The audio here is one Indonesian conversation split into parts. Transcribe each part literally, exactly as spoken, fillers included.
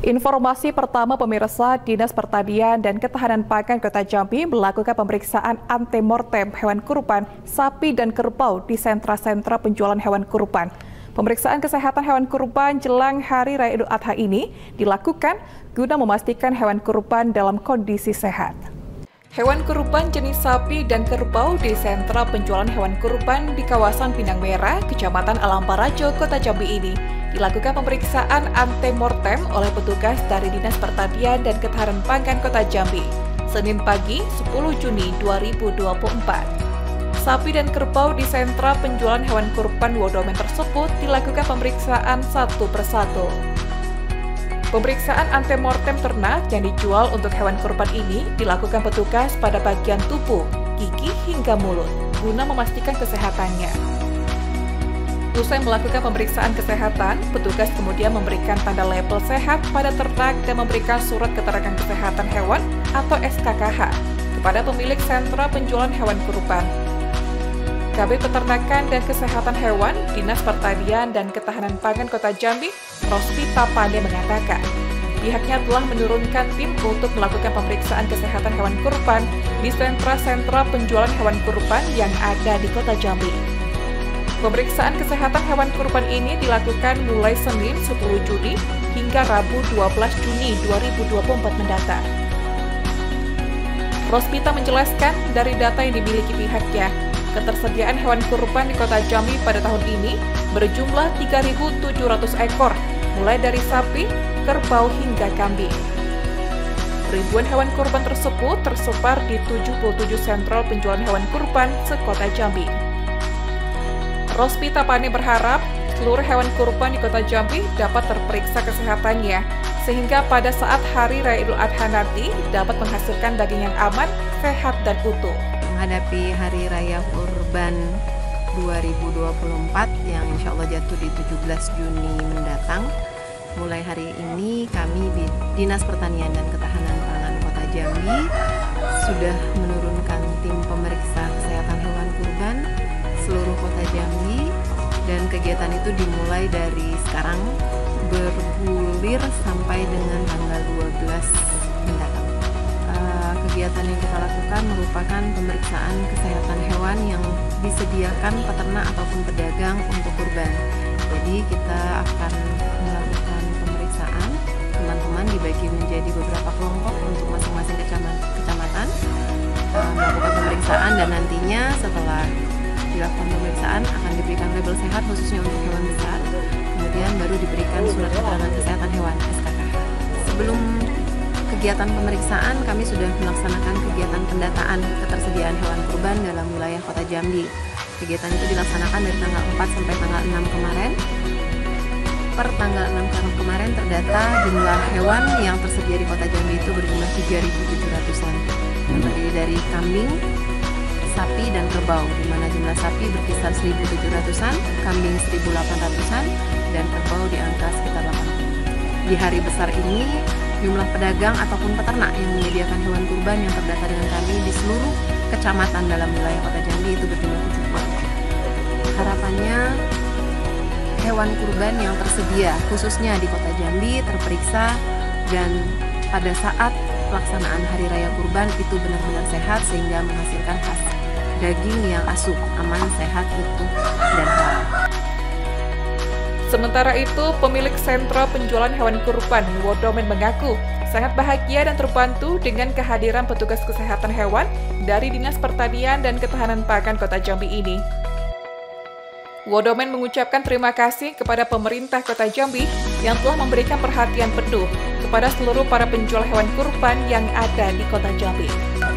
Informasi pertama pemirsa, Dinas Pertanian dan Ketahanan Pangan Kota Jambi melakukan pemeriksaan antemortem hewan kurban, sapi dan kerbau di sentra-sentra penjualan hewan kurban. Pemeriksaan kesehatan hewan kurban jelang Hari Raya Idul Adha ini dilakukan guna memastikan hewan kurban dalam kondisi sehat. Hewan kurban jenis sapi dan kerbau di sentra penjualan hewan kurban di kawasan Pinang Merah, Kecamatan Alam Parajo, Kota Jambi ini dilakukan pemeriksaan antemortem oleh petugas dari Dinas Pertanian dan Ketahanan Pangan Kota Jambi, Senin pagi sepuluh Juni dua ribu dua puluh empat. Sapi dan kerbau di sentra penjualan hewan kurban Wodomen tersebut dilakukan pemeriksaan satu persatu. Pemeriksaan antemortem ternak yang dijual untuk hewan kurban ini dilakukan petugas pada bagian tubuh, gigi hingga mulut, guna memastikan kesehatannya. Usai melakukan pemeriksaan kesehatan, petugas kemudian memberikan tanda label sehat pada ternak dan memberikan surat keterangan kesehatan hewan atau S K K H kepada pemilik sentra penjualan hewan kurban. Kabid Peternakan dan Kesehatan Hewan, Dinas Pertanian dan Ketahanan Pangan Kota Jambi, Rospita Pane mengatakan, pihaknya telah menurunkan tim untuk melakukan pemeriksaan kesehatan hewan kurban di sentra-sentra penjualan hewan kurban yang ada di Kota Jambi. Pemeriksaan kesehatan hewan kurban ini dilakukan mulai Senin sepuluh Juni hingga Rabu dua belas Juni dua ribu dua puluh empat mendatang. Rospita menjelaskan dari data yang dimiliki pihaknya, ketersediaan hewan kurban di Kota Jambi pada tahun ini berjumlah tiga ribu tujuh ratus ekor, mulai dari sapi, kerbau hingga kambing. Ribuan hewan kurban tersebut tersebar di tujuh puluh tujuh sentral penjualan hewan kurban se-Kota Jambi. Rospita Pane berharap seluruh hewan kurban di Kota Jambi dapat terperiksa kesehatannya, sehingga pada saat Hari Raya Idul Adha nanti dapat menghasilkan daging yang aman, sehat, dan utuh. Menghadapi Hari Raya Kurban dua ribu dua puluh empat yang insya Allah jatuh di tujuh belas Juni mendatang, mulai hari ini kami di Dinas Pertanian dan Ketahanan Pangan Kota Jambi sudah menurunkan tim pemeriksa kesehatan hewan kurban seluruh Kota Jambi, dan kegiatan itu dimulai dari sekarang bergulir sampai dengan tanggal dua belas mendatang. Uh, kegiatan yang kita lakukan merupakan pemeriksaan kesehatan hewan yang disediakan peternak ataupun pedagang untuk kurban. Jadi kita akan melakukan pemeriksaan, teman-teman dibagi menjadi beberapa kelompok untuk masing-masing kecamatan, uh, melakukan pemeriksaan, dan nantinya setelah dilakukan pemeriksaan akan diberikan label sehat khususnya untuk hewan besar, kemudian baru diberikan surat keterangan kesehatan hewan S K K H. Sebelum kegiatan pemeriksaan, kami sudah melaksanakan kegiatan pendataan ketersediaan hewan kurban dalam wilayah Kota Jambi. Kegiatan itu dilaksanakan dari tanggal empat sampai tanggal enam kemarin. Per tanggal enam kemarin terdata jumlah hewan yang tersedia di Kota Jambi itu berjumlah tiga ribu tujuh ratusan, yang terdiri dari kambing, sapi, dan kerbau, di mana jumlah sapi berkisar seribu tujuh ratusan, kambing seribu delapan ratusan, dan kerbau di angka sekitar delapan puluh. Di hari besar ini, jumlah pedagang ataupun peternak yang menyediakan hewan kurban yang terdata dengan kami di seluruh kecamatan dalam wilayah Kota Jambi itu berjumlah tujuh puluh. Harapannya, hewan kurban yang tersedia khususnya di Kota Jambi terperiksa, dan pada saat pelaksanaan Hari Raya Kurban itu benar-benar sehat sehingga menghasilkan hasil daging yang asup, aman, sehat, utuh, dan halal. Sementara itu, pemilik sentra penjualan hewan kurban Wodomen mengaku sangat bahagia dan terbantu dengan kehadiran petugas kesehatan hewan dari Dinas Pertanian dan Ketahanan Pangan Kota Jambi ini. Wodomen mengucapkan terima kasih kepada pemerintah Kota Jambi yang telah memberikan perhatian penuh kepada seluruh para penjual hewan kurban yang ada di Kota Jambi.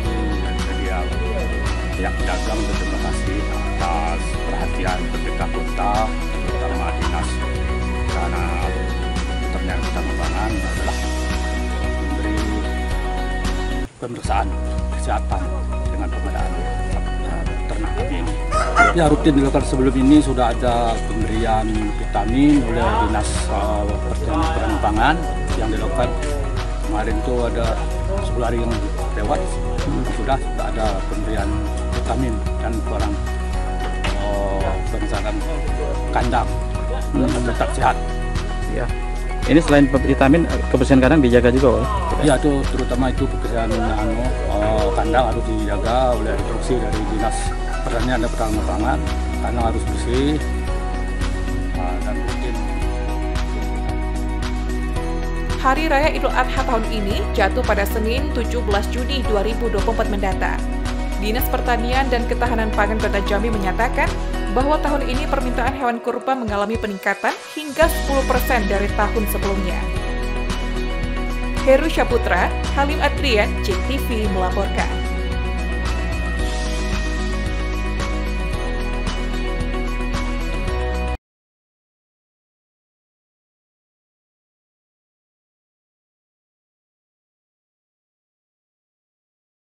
Pihak pedagang berterima kasih atas perhatian pemerintah kota, terutama dinas karena pertanian ketahanan pangan adalah memberi pemeriksaan kesehatan dengan pengadaan ternak ini. Ya, rutin dilakukan sebelum ini sudah ada pemberian vitamin oleh dinas uh, pertanian ketahanan pangan yang dilakukan kemarin itu ada sepuluh hari yang lewat sudah sudah ada pemberian vitamin dan barang oh, berdasarkan kandang hmm. tetap sehat. Ya. Ini selain vitamin, kebersihan kandang dijaga juga, Pak? Ya, itu terutama itu kebersihan anu, uh, kandang harus dijaga oleh instruksi dari Dinas Pertanian dan Ketahanan Pangan. Kandang harus bersih uh, dan rutin. Hari Raya Idul Adha tahun ini jatuh pada Senin tujuh belas Juni dua ribu dua puluh empat mendatang. Dinas Pertanian dan Ketahanan Pangan Kota Jambi menyatakan bahwa tahun ini permintaan hewan kurban mengalami peningkatan hingga sepuluh persen dari tahun sebelumnya. Heru Syaputra, Halim Adrian, J T V melaporkan.